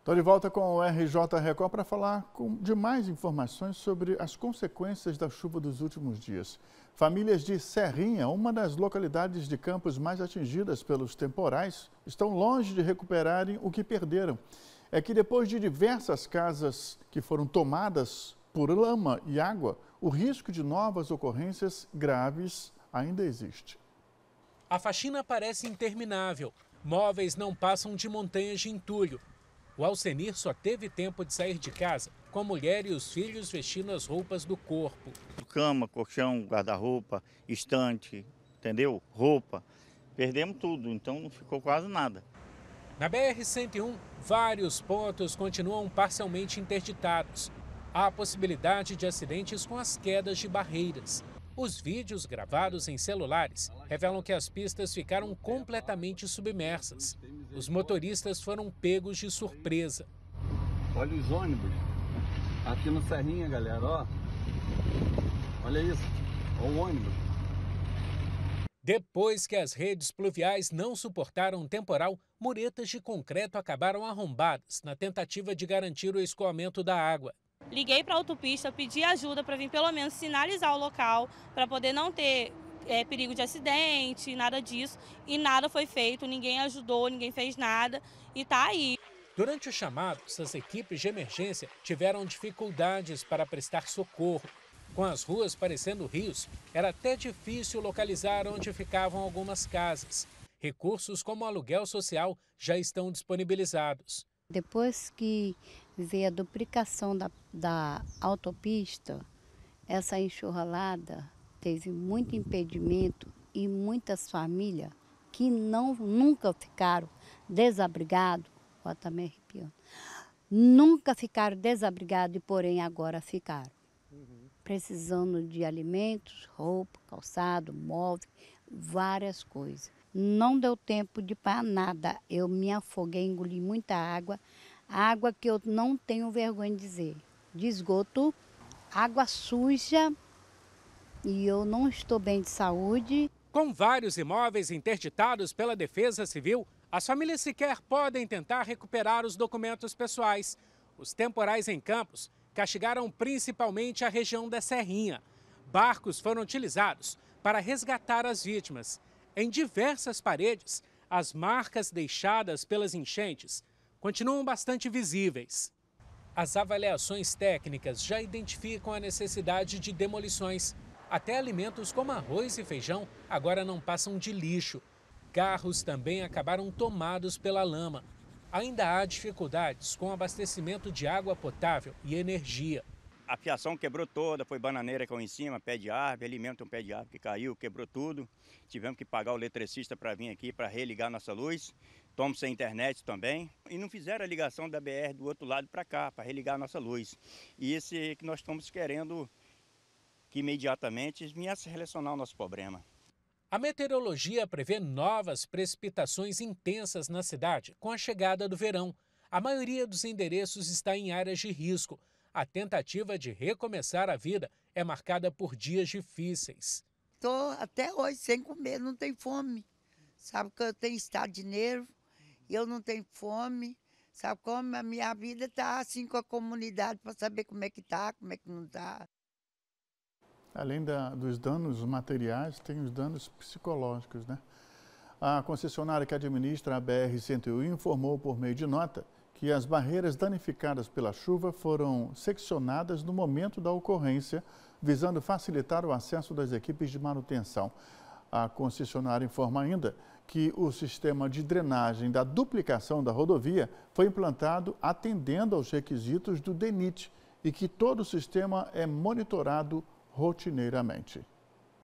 Estou de volta com o RJ Record para falar de mais informações sobre as consequências da chuva dos últimos dias. Famílias de Serrinha, uma das localidades de Campos mais atingidas pelos temporais, estão longe de recuperarem o que perderam. É que depois de diversas casas que foram tomadas por lama e água, o risco de novas ocorrências graves ainda existe. A faxina parece interminável. Móveis não passam de montanhas de entulho. O Alcenir só teve tempo de sair de casa com a mulher e os filhos vestindo as roupas do corpo. Cama, colchão, guarda-roupa, estante, entendeu? Roupa. Perdemos tudo, então não ficou quase nada. Na BR-101, vários pontos continuam parcialmente interditados. Há a possibilidade de acidentes com as quedas de barreiras. Os vídeos gravados em celulares revelam que as pistas ficaram completamente submersas. Os motoristas foram pegos de surpresa. Olha os ônibus aqui no Serrinha, galera, ó. Olha isso, olha o ônibus. Depois que as redes pluviais não suportaram o temporal, muretas de concreto acabaram arrombadas na tentativa de garantir o escoamento da água. Liguei para a autopista, pedi ajuda para vir pelo menos sinalizar o local, para poder não ter perigo de acidente, nada disso. E nada foi feito, ninguém ajudou, ninguém fez nada e está aí. Durante os chamados, as equipes de emergência tiveram dificuldades para prestar socorro. Com as ruas parecendo rios, era até difícil localizar onde ficavam algumas casas. Recursos como aluguel social já estão disponibilizados. Depois que veio a duplicação da autopista, essa enxurralada teve muito impedimento e muitas famílias que nunca ficaram desabrigados, ó, tá me arrepiando, nunca ficaram desabrigados e porém agora ficaram. Precisando de alimentos, roupa, calçado, móvel, várias coisas. Não deu tempo de para nada. Eu me afoguei, engoli muita água. Água que eu não tenho vergonha de dizer. De esgoto, água suja e eu não estou bem de saúde. Com vários imóveis interditados pela Defesa Civil, as famílias sequer podem tentar recuperar os documentos pessoais. Os temporais em Campos castigaram principalmente a região da Serrinha. Barcos foram utilizados para resgatar as vítimas. Em diversas paredes, as marcas deixadas pelas enchentes continuam bastante visíveis. As avaliações técnicas já identificam a necessidade de demolições. Até alimentos como arroz e feijão agora não passam de lixo. Carros também acabaram tomados pela lama. Ainda há dificuldades com o abastecimento de água potável e energia. A fiação quebrou toda, foi bananeira que caiu em cima, pé de árvore, alimento um pé de árvore que caiu, quebrou tudo. Tivemos que pagar o eletricista para vir aqui para religar nossa luz. Estamos sem internet também. E não fizeram a ligação da BR do outro lado para cá, para religar a nossa luz. E esse é que nós estamos querendo que imediatamente venha se relacionar ao nosso problema. A meteorologia prevê novas precipitações intensas na cidade com a chegada do verão. A maioria dos endereços está em áreas de risco. A tentativa de recomeçar a vida é marcada por dias difíceis. Estou até hoje sem comer, não tenho fome. Sabe que eu tenho estado de nervo e eu não tenho fome. Sabe como a minha vida está assim com a comunidade para saber como é que está, como é que não está. Além dos danos materiais, tem os danos psicológicos, né? A concessionária que administra a BR-101 informou por meio de nota que as barreiras danificadas pela chuva foram seccionadas no momento da ocorrência, visando facilitar o acesso das equipes de manutenção. A concessionária informa ainda que o sistema de drenagem da duplicação da rodovia foi implantado atendendo aos requisitos do DENIT e que todo o sistema é monitorado rotineiramente.